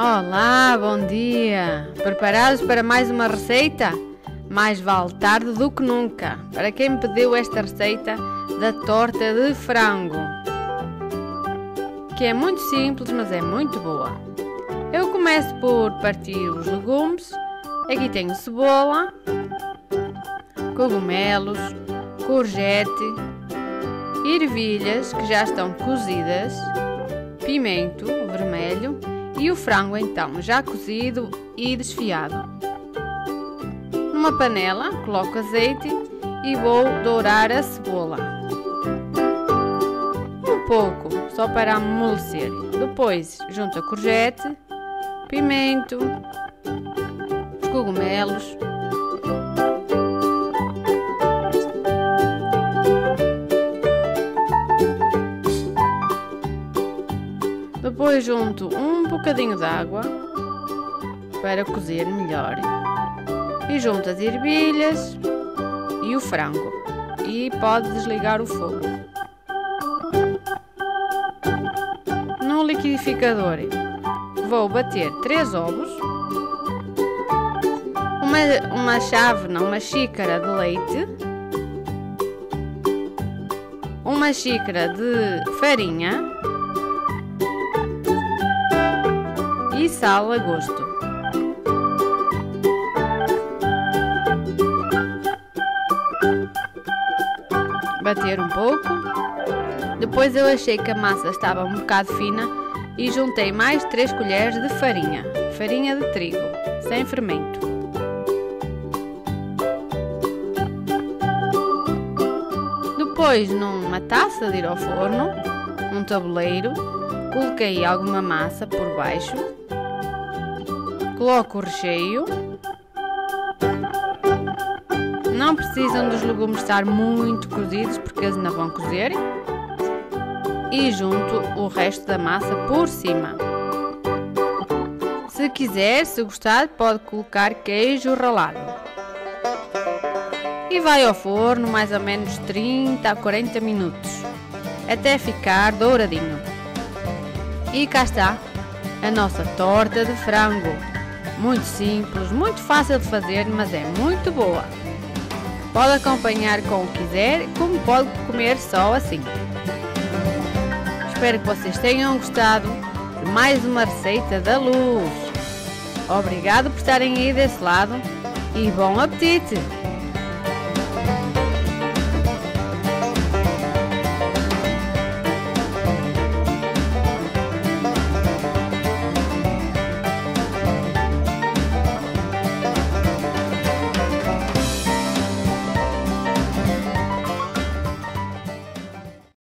Olá, bom dia! Preparados para mais uma receita? Mais vale tarde do que nunca, para quem me pediu esta receita da torta de frango, que é muito simples, mas é muito boa. Eu começo por partir os legumes. Aqui tenho cebola, cogumelos, courgette, ervilhas que já estão cozidas, pimento vermelho e o frango então já cozido e desfiado. Numa panela coloco azeite e vou dourar a cebola um pouco, só para amolecer. Depois junto a courgette, pimento, os cogumelos, depois junto um bocadinho de água para cozer melhor e junto as ervilhas e o frango e pode desligar o fogo. No liquidificador vou bater 3 ovos, uma xícara de leite, uma xícara de farinha e sal a gosto. Bater um pouco. Depois eu achei que a massa estava um bocado fina e juntei mais 3 colheres de farinha de trigo, sem fermento. Depois, numa taça de ir ao forno, num tabuleiro, coloquei alguma massa por baixo, coloco o recheio. Não precisam dos legumes estar muito cozidos porque eles ainda vão cozer. E junto o resto da massa por cima. Se quiser, se gostar, pode colocar queijo ralado. E vai ao forno mais ou menos 30 a 40 minutos, até ficar douradinho. E cá está a nossa torta de frango. Muito simples, muito fácil de fazer, mas é muito boa. Pode acompanhar com o que quiser, como pode comer só assim. Espero que vocês tenham gostado de mais uma receita da Luz. Obrigado por estarem aí desse lado e bom apetite!